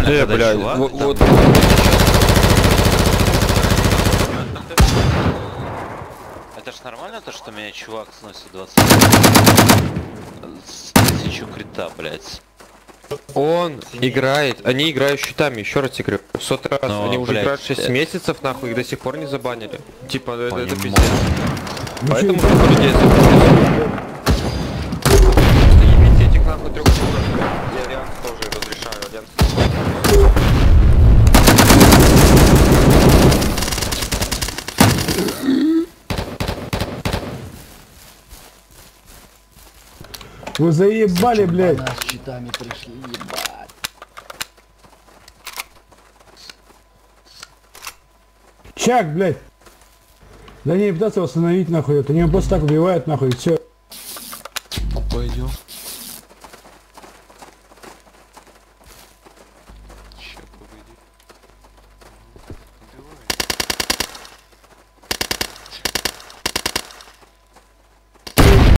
Нормально, когда блядь, чувак вот. Это ж нормально, то, что меня чувак сносит 20 с 1000 крита, блядь. Он играет, они играют щитами, еще раз играю. В сотый раз, Но, они уже блядь, играют 6 месяцев, нахуй, их до сих пор не забанили. Типа, это Понимаю. пиздец. Поэтому сколько людей забанили. Ебите этих нахуй 3 фуров. Я Альянс тоже разрешаю, Альянс. Вы заебали, блядь. С щитами пришли, ебать. Чак, блядь. Да не пытаться восстановить, нахуй. Это не просто так убивают, нахуй, и все. Пойдем.